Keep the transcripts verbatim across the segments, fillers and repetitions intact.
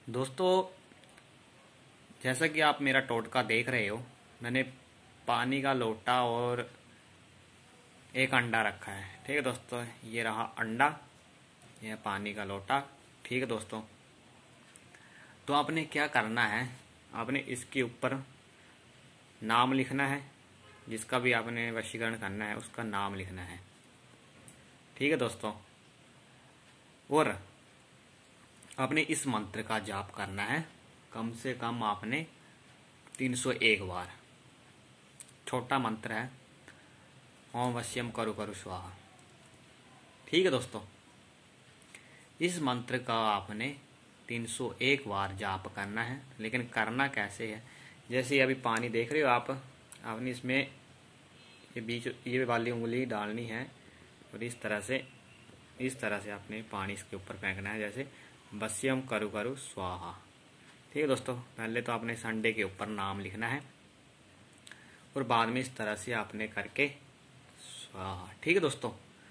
दोस्तों, जैसा कि आप मेरा टोटका देख रहे हो, मैंने पानी का लोटा और एक अंडा रखा है। ठीक है दोस्तों, ये रहा अंडा, यह पानी का लोटा। ठीक है दोस्तों, तो आपने क्या करना है, आपने इसके ऊपर नाम लिखना है। जिसका भी आपने वशीकरण करना है उसका नाम लिखना है। ठीक है दोस्तों, और आपने इस मंत्र का जाप करना है कम से कम आपने तीन सौ एक बार। छोटा मंत्र है, ओम वश्यम करु करु स्वाहा। ठीक है दोस्तों, इस मंत्र का आपने तीन सौ एक बार जाप करना है। लेकिन करना कैसे है, जैसे अभी पानी देख रहे हो आप, आपने इसमें ये बीच ये वाली उंगली डालनी है और इस तरह से इस तरह से आपने पानी इसके ऊपर फेंकना है, जैसे वश्यम करु करु स्वाहा। ठीक है दोस्तों, पहले तो आपने इस अंडे के ऊपर नाम लिखना है और बाद में इस तरह से आपने करके स्वाहा। ठीक है दोस्तों,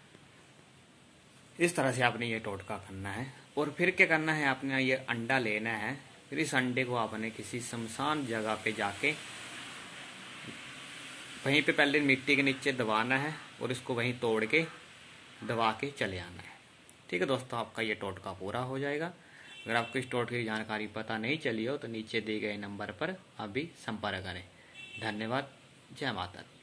इस तरह से आपने ये टोटका करना है। और फिर क्या करना है, आपने ये अंडा लेना है, फिर इस अंडे को आपने किसी शमशान जगह पे जाके वहीं पे पहले मिट्टी के नीचे दबाना है और इसको वहीं तोड़ के दबा के चले आना है। ठीक है दोस्तों, आपका ये टोटका पूरा हो जाएगा। अगर आपको इस टोटके की जानकारी पता नहीं चली हो तो नीचे दिए गए नंबर पर अभी संपर्क करें। धन्यवाद। जय माता दी।